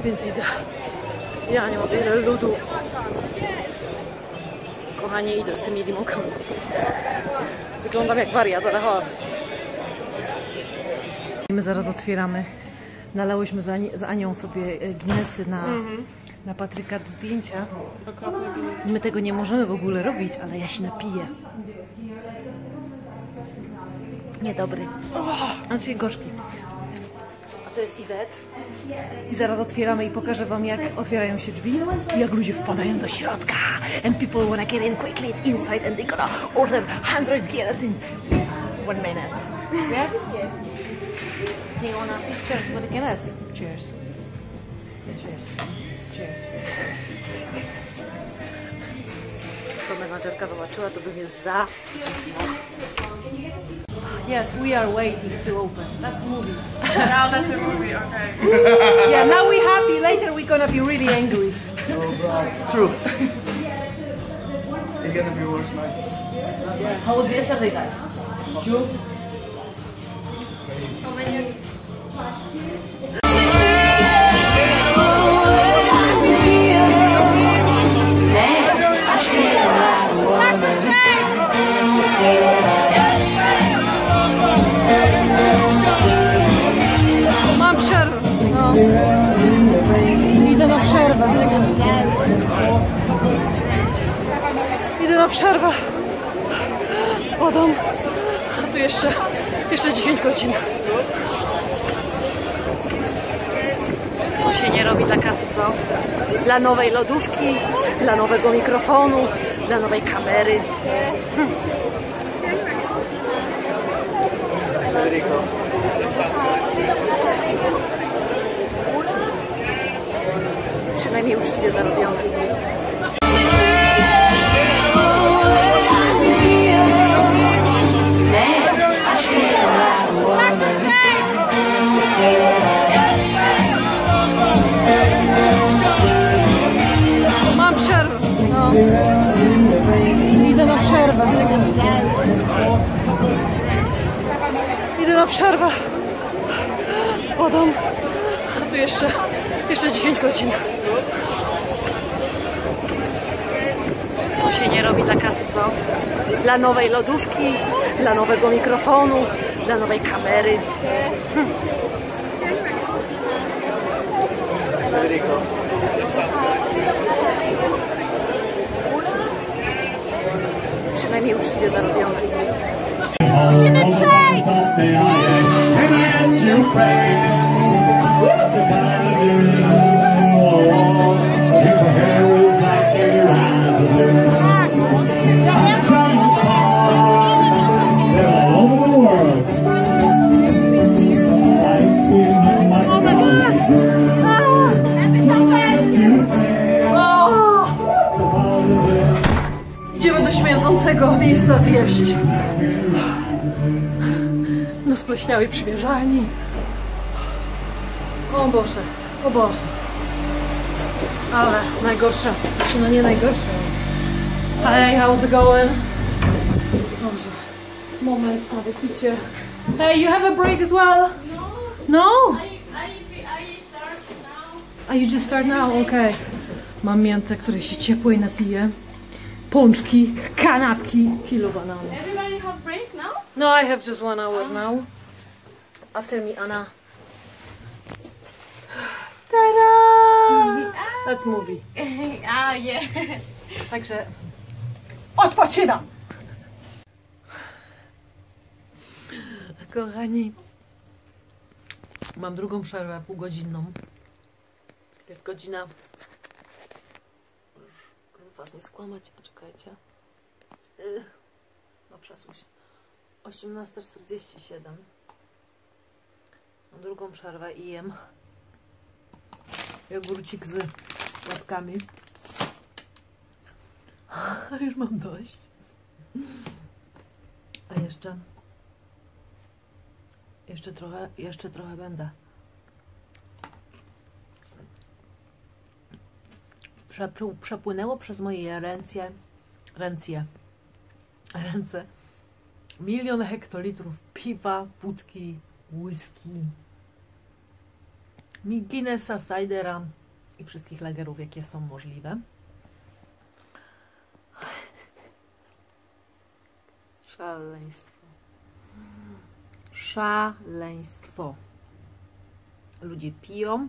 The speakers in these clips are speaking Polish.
Więc idę. Ja nie mogę, ile ludu. Kochanie, idę z tymi limonkami. Wyglądam jak wariat, ale chodź. My zaraz otwieramy. Nalałyśmy z Anią sobie Guinnessy na Patryka do zdjęcia. My tego nie możemy w ogóle robić, ale ja się napiję. Niedobry. Znaczy gorzki. A to jest Iwet. I zaraz otwieramy i pokażę wam, jak otwierają się drzwi i jak ludzie wpadają do środka. And people wanna get in quickly inside and they gonna order 100 Guinness in 1 minute. Yeah? Do you wanna cheers for the Guinness? Cheers. Cheers. Cheers. To menadżerka zobaczyła, to by mnie za... Yes, we are waiting to open. That's a movie. Now that's a movie, okay. Yeah, now we're happy. Later we're gonna be really angry. True. It's gonna be worse night. Yeah. How was yesterday, guys? You? Mam przerwę. No. Idę na przerwę. Idę na przerwę. Padam. A tu jeszcze 10 godzin. To się nie robi dla kasy, co? Dla nowej lodówki, dla nowego mikrofonu, dla nowej kamery. Przynajmniej uczciwie zarobione. Mam przerwę. No. Idę na przerwę. Idę na przerwę. Padam. A tu jeszcze 10 godzin. To się nie robi dla kasy, co? Dla nowej lodówki, dla nowego mikrofonu, dla nowej kamery. Przynajmniej uczciwie zarobione. Musimy przejść! Idziemy do śmierdzącego miejsca zjeść. Do spleśniałej przymierzalni. O Boże, o Boże. Ale najgorsze, no nie najgorsze. Hey, how's it going? Dobrze. Moment na wypicie. Hey, you have a break as well? No? No? I start now. A you just start now? Okay. Mam miętę, której się ciepłej napiję. Pączki, kanapki, kilo bananów. Everybody have break now? No, I have just 1 hour now. After me, Anna. Ta-da! Let's movie. Yeah. Także odpoczynam! Kochani, mam drugą przerwę półgodzinną. Jest godzina, żeby was nie skłamać, czekajcie. No przesuń się. 18:47. Mam drugą przerwę i jem jogurcik z jabłkami. Już mam dość. A jeszcze trochę będę. Przepłynęło przez moje ręce 1 milion hektolitrów piwa, wódki, whisky Guinnessa, cidera i wszystkich lagerów, jakie są możliwe. Szaleństwo. Szaleństwo. Ludzie piją,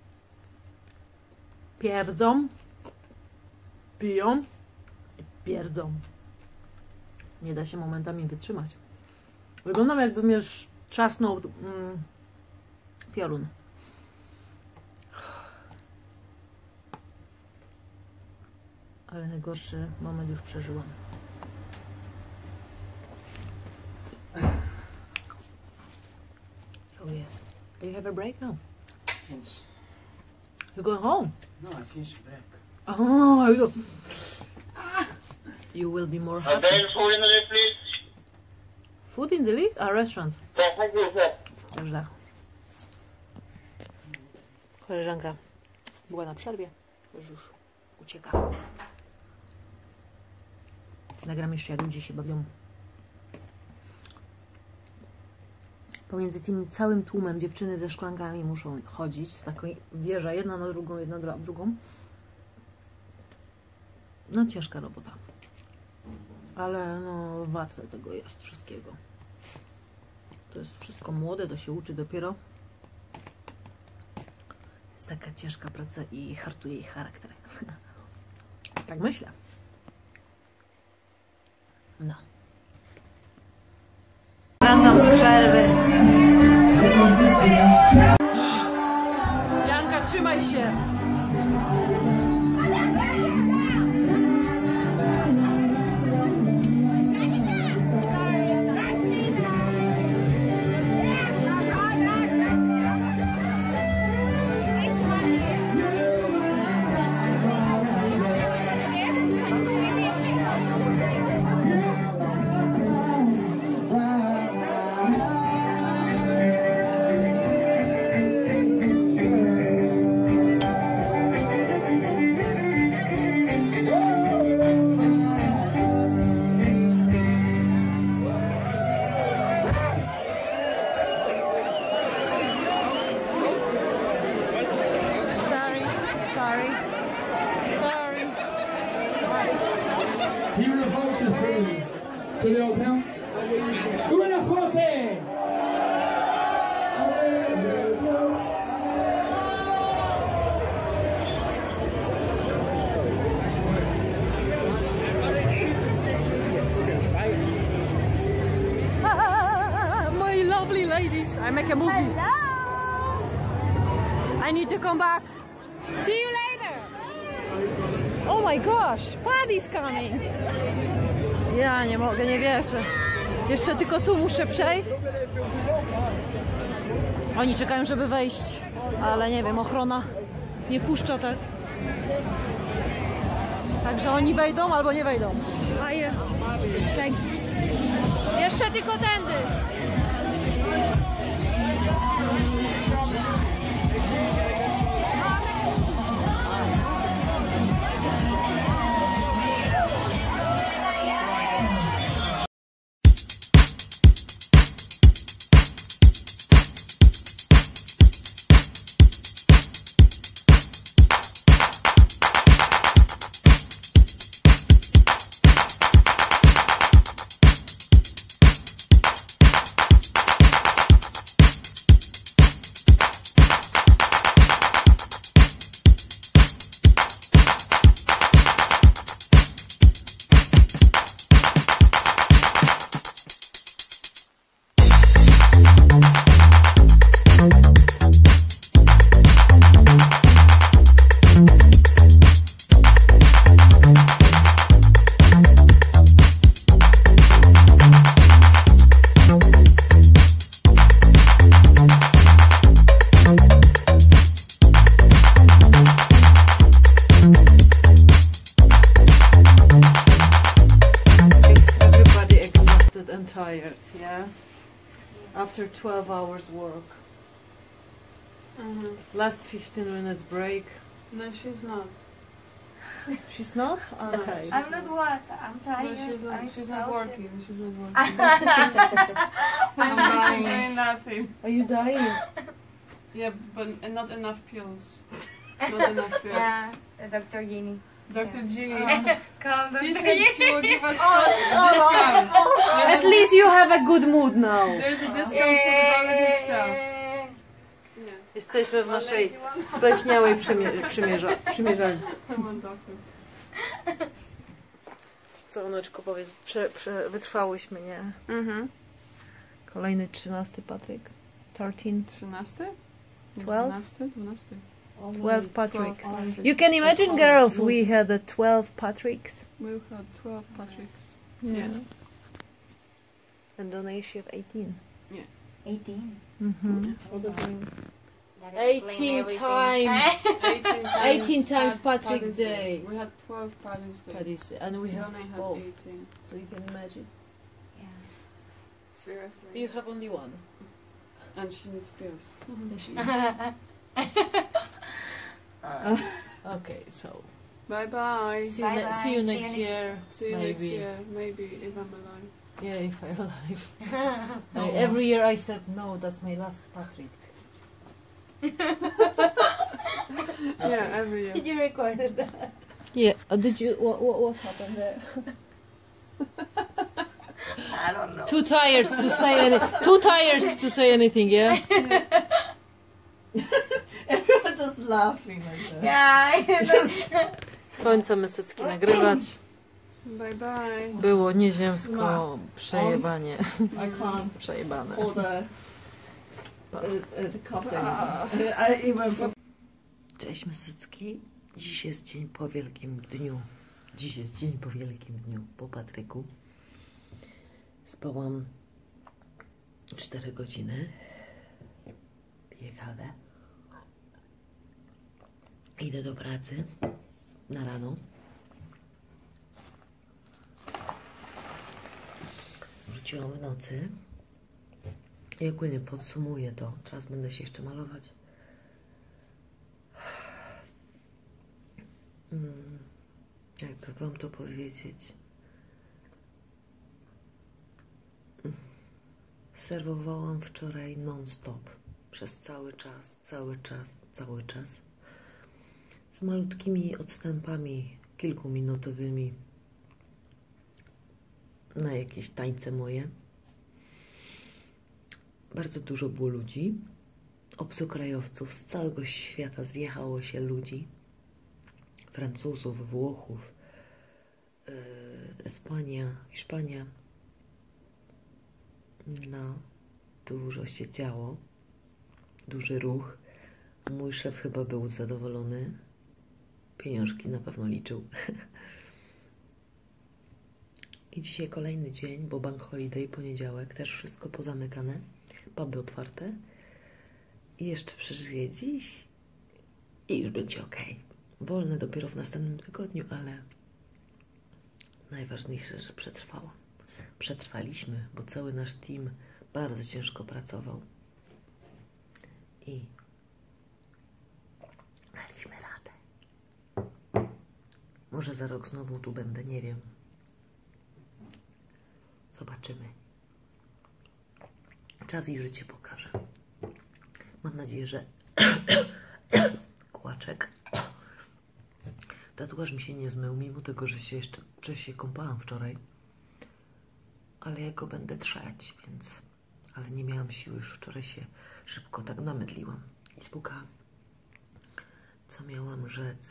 pierdzą, piją i pierdzą. Nie da się momentami wytrzymać. Wyglądam, jakbym już trzasnął piorun. Ale najgorszy moment już przeżyłam. So yes. Do you have a break now? Finish. You're going home? No, I finished break. Oh, you will be more happy. Food in the lift, please. Food in the lift? Our restaurants. Thank you, sir. Źle. Koleżanka była na przerwie. Już ucieka. Nagram jeszcze, jak ludzie się bawią. Pomiędzy tym całym tłumem dziewczyny ze szklankami muszą chodzić. Z taką wieża, jedna na drugą, jedna na drugą. No ciężka robota. Ale no warte tego jest wszystkiego. To jest wszystko młode, to się uczy dopiero. Jest taka ciężka praca i hartuje ich charakter. Tak myślę. No. Wracam z przerwy. Janka, trzymaj się. Here the vultures, please. To the old town. Gouvernement français. My lovely ladies. I make a movie. Hello. I need to come back. See you later. Oh my gosh, Paddy's coming. Ja nie mogę, nie wierzę. Jeszcze tylko tu muszę przejść. Oni czekają, żeby wejść, ale nie wiem, ochrona nie puszcza tak. Także oni wejdą albo nie wejdą. A je. Thanks. Jeszcze tylko tędy. Tired, yeah? After 12 hours work. Last 15 minutes break. No, she's not. She's not? Okay. I'm not what? I'm tired. No, she's not. I'm She's not exhausted. working. She's not working. I'm doing nothing. Are you dying? Yeah, but not enough pills. Not enough pills. Yeah, Dr. Gini. Dr. G. Calm She down. said she will give us discount. At least you have a good mood now. There's a discount for the allergy stuff. Yeah. Jesteśmy w naszej spleśniałej przymierzalni. I want doctor. Co, Oneczko, powiedz, wytrwałyśmy, nie? Mhm. Kolejny 13 Patryk. 13. 13? 12? 12. 12 Patricks. 12. You can imagine, girls, we had 12 Patricks. We had 12 Patricks. Yeah. And Donatia of 18. 18. Mm-hmm. What does that mean? That explain 18 everything. times. 18 times Patrick Paddy's Day. We had 12 Paddy's Day. Paddy's, and we have Then I had both. 18. So you can imagine. Yeah. Seriously. You have only one. And she needs pills. Okay, so Bye bye. see Bye-bye. see you See next you next year. See you next Maybe. year. Maybe if I'm alive. Yeah, if I'm alive. Every year I said no. That's my last Patrick. Yeah, every year. Did you record that? Yeah. Did you? What happened there? I don't know. Too tired to say anything. Yeah. Everyone just laughing like that. Yeah. Końca Mysecki nagrywać. Bye bye. Było nieziemsko przejebanie. I can't Przejebane. hold the cup anymore. I even Cześć Mysecki. Dziś jest dzień po Wielkim Dniu. Dziś jest dzień po Wielkim Dniu, po Patryku. Spałam 4 godziny. Piję kawę. Idę do pracy na rano. Wróciłam w nocy. I ogólnie podsumuję to. Teraz będę się jeszcze malować. Jakby wam to powiedzieć. Serwowałam wczoraj non-stop. Przez cały czas. Z malutkimi odstępami, kilkuminutowymi na jakieś tańce moje. Bardzo dużo było ludzi. Obcokrajowców z całego świata zjechało się ludzi. Francuzów, Włochów, Espania, Hiszpania. No, dużo się działo. Duży ruch. Mój szef chyba był zadowolony. Pieniążki na pewno liczył. I dzisiaj kolejny dzień, bo bank holiday, poniedziałek, też wszystko pozamykane. Puby otwarte. I jeszcze przeżyję dziś. I już będzie ok. Wolne dopiero w następnym tygodniu, ale najważniejsze, że przetrwałam. Przetrwaliśmy, bo cały nasz team bardzo ciężko pracował. I daliśmy radę. Może za rok znowu tu będę, nie wiem. Zobaczymy. Czas i życie pokaże. Mam nadzieję, że kłaczek. Tatuaż mi się nie zmył, mimo tego, że się kąpałam wczoraj. Ale ja go będę trzeć, więc... Ale nie miałam siły, już wczoraj się szybko tak namydliłam. I spukałam. Co miałam rzec?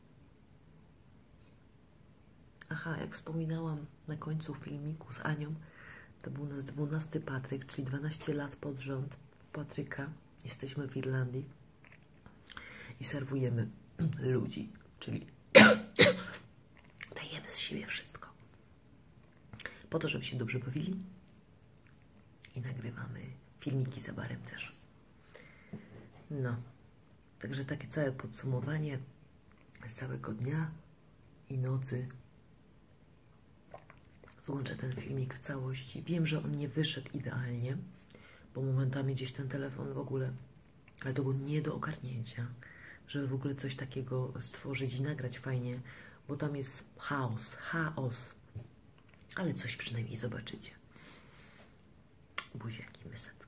Aha, jak wspominałam na końcu filmiku z Anią, to był nasz 12 Patryk, czyli 12 lat pod rząd w Patryka. Jesteśmy w Irlandii i serwujemy ludzi, czyli dajemy z siebie wszystko. Po to, żeby się dobrze bawili i nagrywamy filmiki za barem też. No, także takie całe podsumowanie całego dnia i nocy. Złączę ten filmik w całości. Wiem, że on nie wyszedł idealnie, bo momentami gdzieś ten telefon w ogóle, ale to było nie do ogarnięcia, żeby w ogóle coś takiego stworzyć i nagrać fajnie, bo tam jest chaos. Ale coś przynajmniej zobaczycie. Buziaki, Mysecki.